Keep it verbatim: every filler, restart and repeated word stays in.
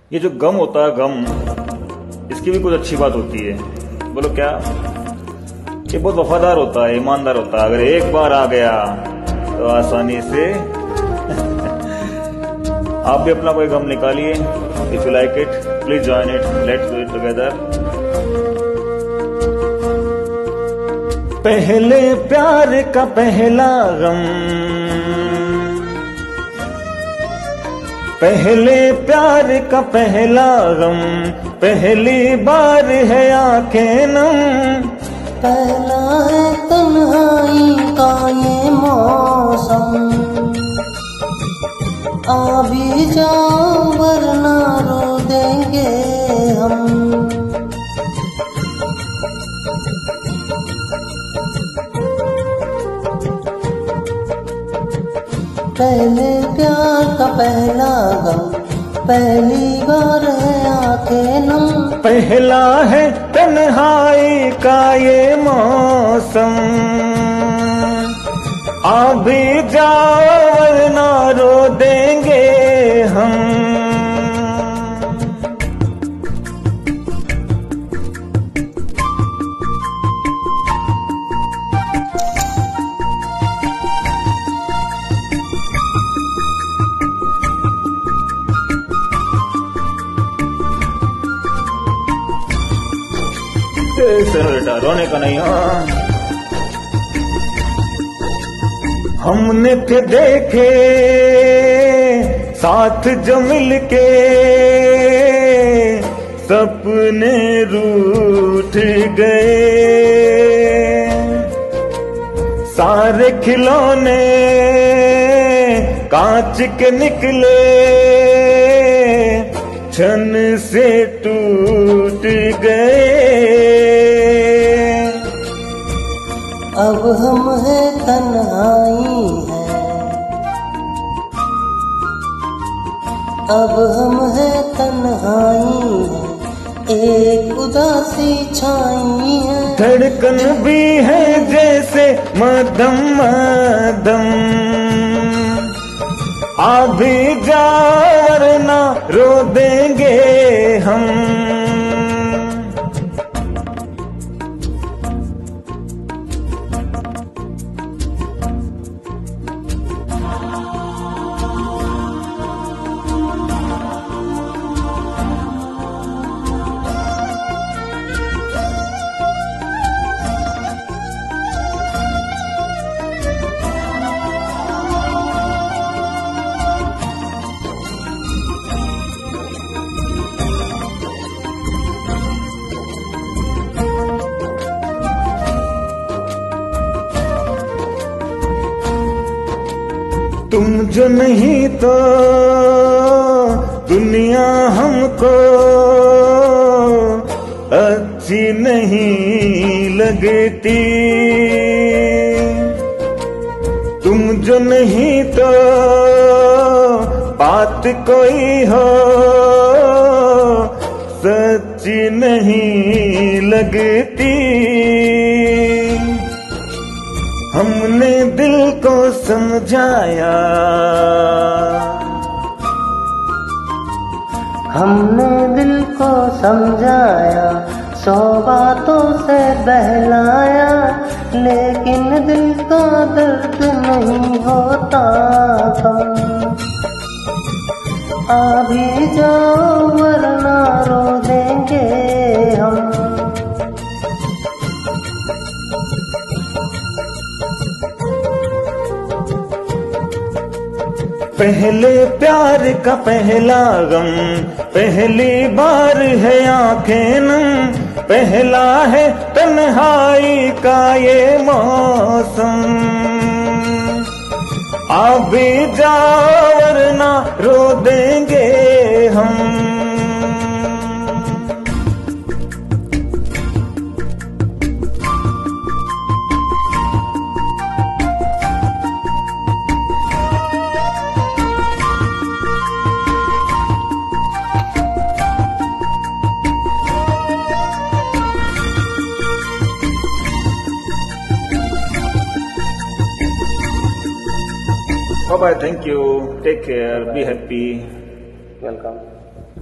ये जो गम होता है, गम, इसकी भी कुछ अच्छी बात होती है। बोलो क्या? ये बहुत वफादार होता है, ईमानदार होता है। अगर एक बार आ गया तो आसानी से आप भी अपना कोई गम निकालिए। If you like it please join it, let's do it together. पहले प्यार का पहला गम, पहले प्यार का पहला गम, पहली बार है आंखें नम। पहला है तन्हाई का ये मौसम, आ भी जाओ वरना रो देंगे हम। पहले प्यार का पहला गम, पहली बार है आंखें नम। पहला है तन्हाई का ये मौसम, आ भी जाओ वरना रो देंगे हम। बेटा रोने का नहीं। हाँ, हमने थे देखे साथ जो मिलके, सपने रूठ गए। सारे खिलौने कांच के निकले, क्षण से टूट गए। अब हम है तन्हाई है, अब हम है तन्हाई है, एक उदासी छाई है। धड़कन भी है जैसे मदम मदम, आ भी जाओ वरना रो देंगे हम। तुम जो नहीं तो दुनिया हमको अच्छी नहीं लगती। तुम जो नहीं तो बात कोई हो सच्ची नहीं लगती। हमने दिल को समझाया, हमने दिल को समझाया, सौ बातों से बहलाया, लेकिन दिल का दर्द नहीं होता कम। आ भी जाओ वरना रो देंगे हम। पहले प्यार का पहला गम, पहली बार है आंखें नम। पहला है तन्हाई का ये मौसम, आ भी जाओ वरना रो देंगे हम। Bye bye, thank you, take care, be happy. Welcome.